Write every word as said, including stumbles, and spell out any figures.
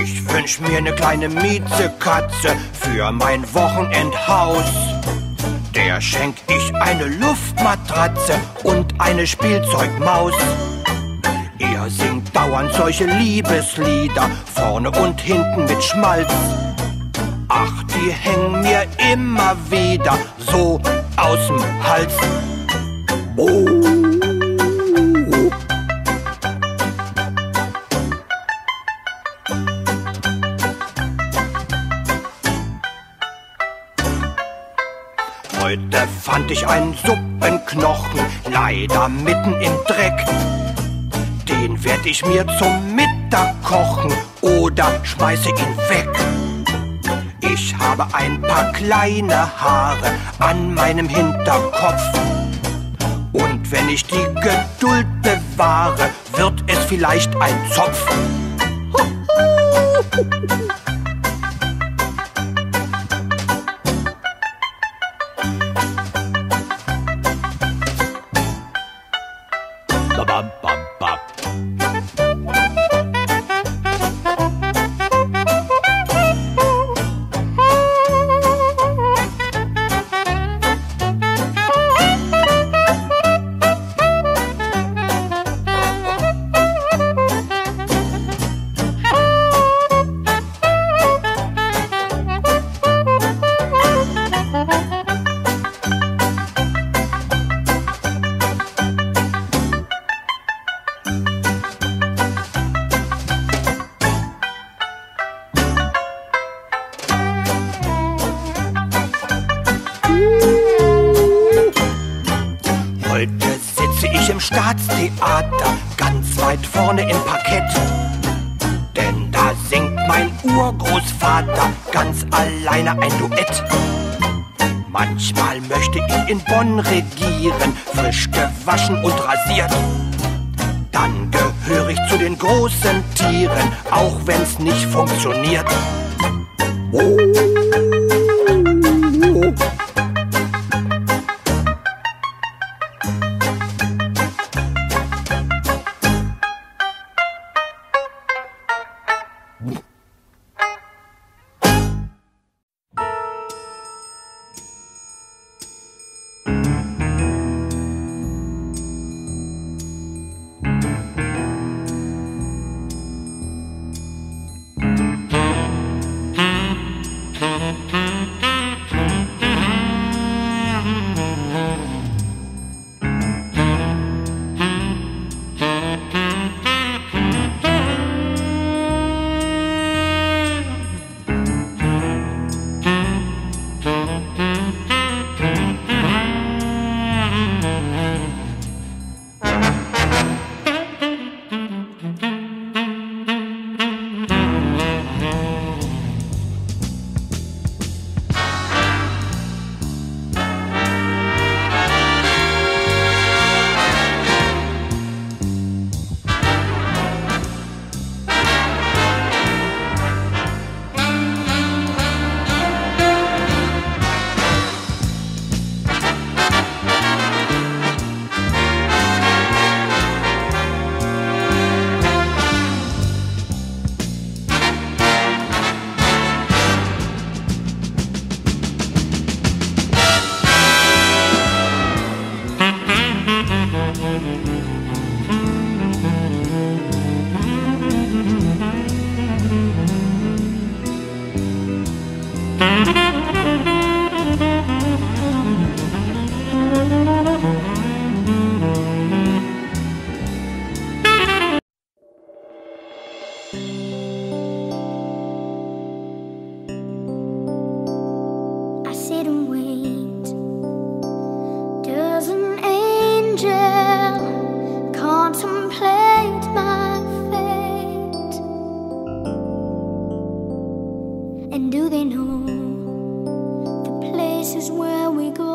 Ich wünsch mir ne kleine Miezekatze für mein Wochenendhaus. Der schenk ich eine Luftmatratze und eine Spielzeugmaus. Er singt dauernd solche Liebeslieder, vorne und hinten mit Schmalz. Ach, die hängen mir immer wieder so aus'm Hals. Oh. Heute fand ich einen Suppenknochen, leider mitten im Dreck. Den werd ich mir zum Mittag kochen oder schmeiße ihn weg. Ich habe ein paar kleine Haare an meinem Hinterkopf. Und wenn ich die Geduld bewahre, wird es vielleicht ein Zopf. Heute sitze ich im Staatstheater, ganz weit vorne im Parkett. Denn da singt mein Urgroßvater ganz alleine ein Duett. Manchmal möchte ich in Bonn regieren, frisch gewaschen und rasiert. Dann gehöre ich zu den großen Tieren, auch wenn's nicht funktioniert. Oh. And do they know the places where we go?